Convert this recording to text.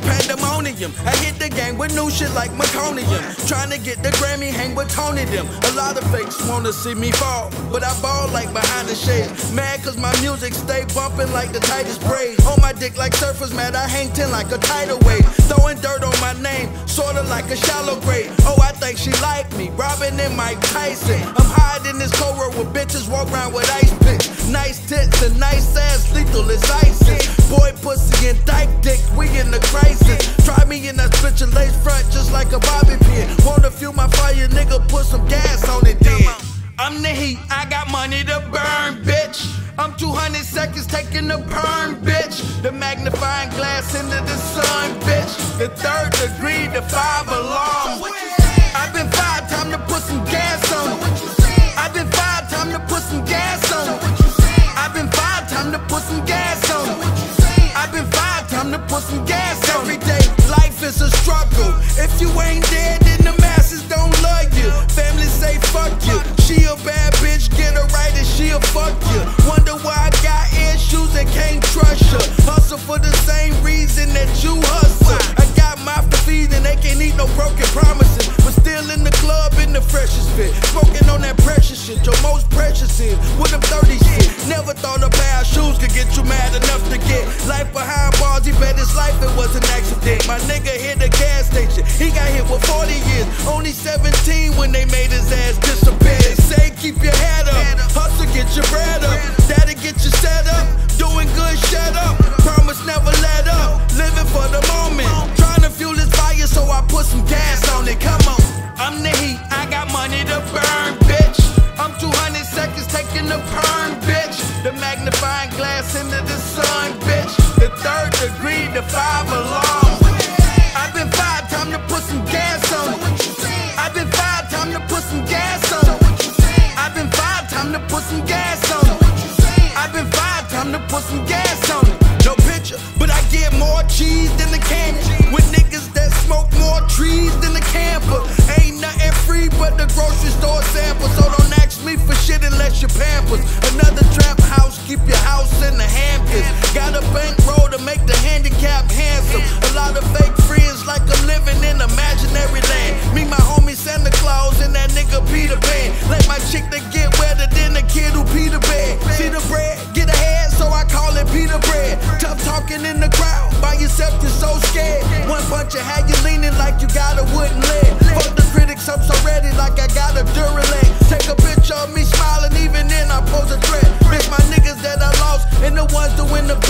pandemonium. I hit the game with new shit like Meconium. Trying to get the Grammy, hang with Tony them. A lot of fakes wanna see me fall, but I ball like behind the shades. Mad cause my music stay bumping like the tightest braid. On my dick like surfers, mad I hang 10 like a tidal wave. Throwing dirt on my name, sorta like a shallow grave. Oh, I think she like me, Robin and Mike Tyson. I'm hiding this cold road with bitches walk around with ice picks. Nice tits and nice ass, lethal as ISIS. Boy, pussy and dyke dick, we in the crisis. Try me in that bitch and lace front just like a bobby pin. Wanna fuel my fire, nigga, put some gas on it then. I'm the heat, I got money to burn, bitch. I'm 200 seconds taking a perm, bitch. The magnifying glass into the sun, bitch. The 3rd degree, the 5 alarm. I've been fired, time to put some gas on it. I've been fired, time to put some gas on it. I've been fired, time to put some gas on it. I've been fired, time to put some gas on it. Every day, life is a struggle. If you ain't dead, then the masses don't love you. Family say fuck you. She a bad bitch, get her right and she'll fuck you. Wonder why I got issues and can't trust her. Hustle for the same reason that you hustle. I got mouth to feed and they can't eat no broken promises. But still in the club in the freshest fit. Smoking on that precious shit, your most precious is with them 30 shit. Never thought a pair of shoes could get you mad enough to get life behind bars. He bet his life it was an accident. My nigga hit the gas station, he got hit with 40 years. Only 17 when they made his ass disappear. They say keep your head up, hustle get your bread up. That'll get you set up, doing good shut up. Promise never let up, living for the moment. Trying to fuel this fire so I put some gas on it, come on. I'm the heat, I got money to burn, bitch. I'm 200 seconds taking a perm, bitch. The magnifying glass into the sun, bitch. The 3rd degree, the 5 alarm. I've been fired, time to put some gas on it. I've been fired, time to put some gas on it. I've been fired, time to put some gas on it. I've been fired, time to put some gas on it. No picture, but I get more cheese than the candy. With niggas that smoke more trees than the camper. Ain't nothing free but the grocery store sample. So don't ask me for shit unless you're Pampers. Another trap house, keep your house in the Hamptons. Got a bankroll to make the handicap handsome. A lot of fake friends like I'm living in imaginary land. Me, my homie Santa Claus and that nigga Peter Pan. Let my chick that get wetter than the kid who Peter Pan. See the bread, get ahead, so I call it Peter Bread. Tough talking in the crowd, by yourself you're so scared. One punch you had you leaning like you got a wooden leg. Fuck the critics, I'm so ready like I got a Duralane. Take a picture of me smiling, even then I pose a threat. Miss my niggas that I lost and the ones doing the